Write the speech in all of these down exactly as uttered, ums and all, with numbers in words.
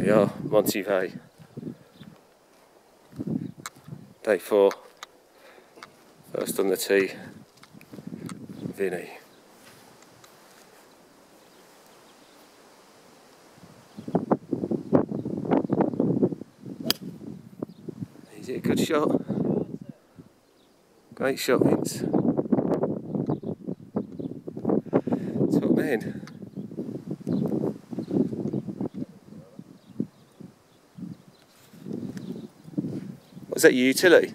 we are, Monte Rei. Day four. First on the tee, Vinny. Is it a good shot? Great shot, Vince. Top man. Was that your utility?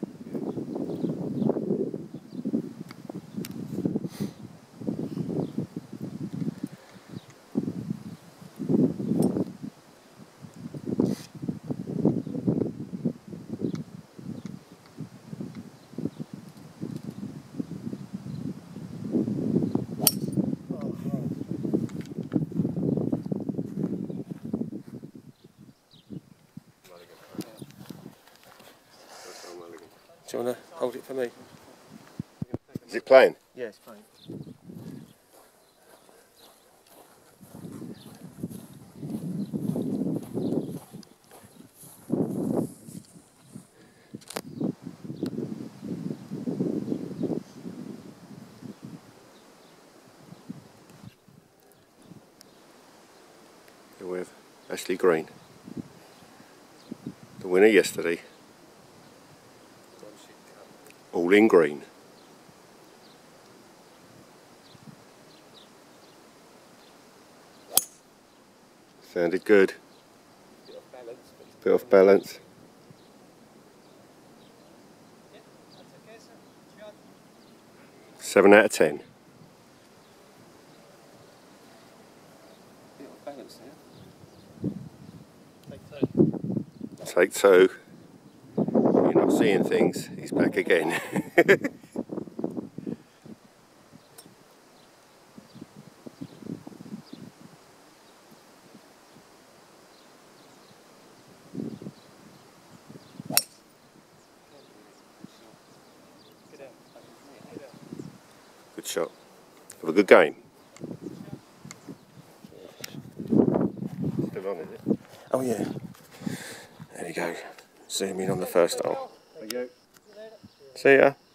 Do you want to hold it for me? Is it playing? Yeah, it's playing. Here with Ashley Green, the winner yesterday. All in green. Sounded good. Bit off balance. But Bit off balance. yeah, that's okay, sir. Seven out of ten. Bit off balance now. Take two. Take two. You're not seeing things. He's back again. Good shot. Have a good game. Still on, is it? Oh yeah. There you go. Zoom in on the first hole. There you go. See ya.